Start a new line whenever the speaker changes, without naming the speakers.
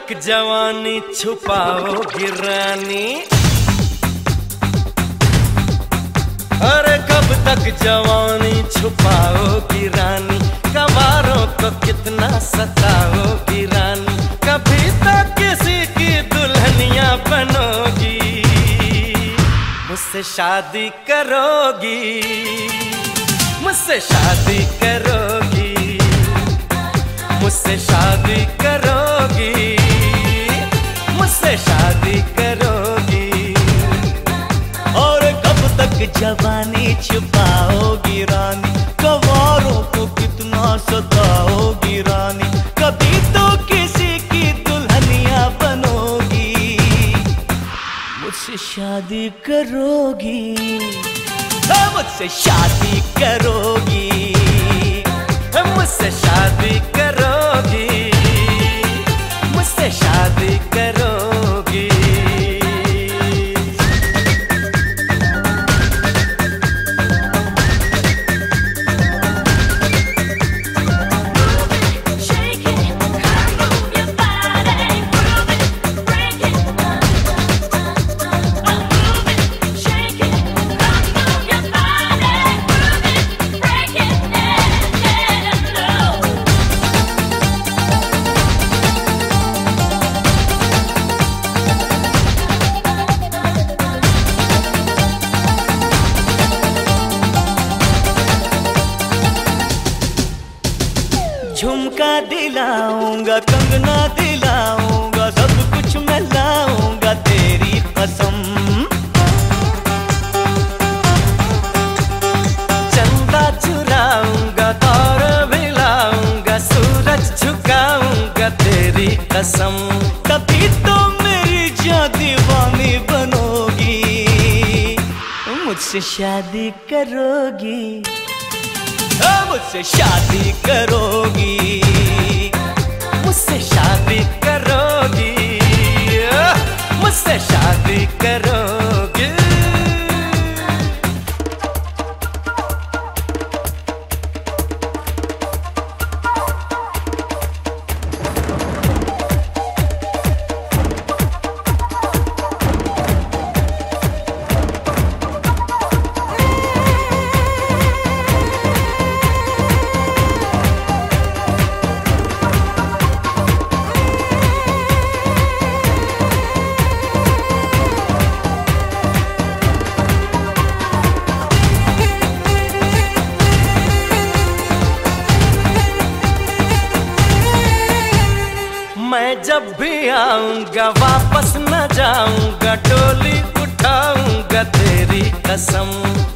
तक जवानी छुपाओगी रानी? अरे कब तक जवानी छुपाओगी रानी? कवारों को कितना सताओगी रानी? कभी तक किसी की दुल्हनिया बनोगी? मुझसे शादी करोगी? मुझसे शादी करोगी? मुझसे शादी करोगी? मुझसे शादी करोगी? और कब तक जवानी छुपाओगी रानी? कवारों को कितना सताओगी रानी? कभी तो किसी की दुल्हनिया बनोगी? मुझसे शादी करोगी? मुझसे शादी करोगी? मुझसे शादी करोगी? मुझसे शादी करोगी? झुमका दिलाऊंगा, कंगना दिलाऊंगा, सब कुछ मैं लाऊंगा तेरी कसम। चंदा चुराऊंगा, तारे भी लाऊंगा, सूरज झुकाऊंगा तेरी कसम। तभी तो मेरी जान दीवानी बनोगी। मुझसे शादी करोगी? मुझसे शादी करोगी? मुझसे शादी करोगी? मुझसे शादी करोगी? मैं जब भी आऊंगा वापस न जाऊंगा, डोली उठाऊंगा तेरी कसम।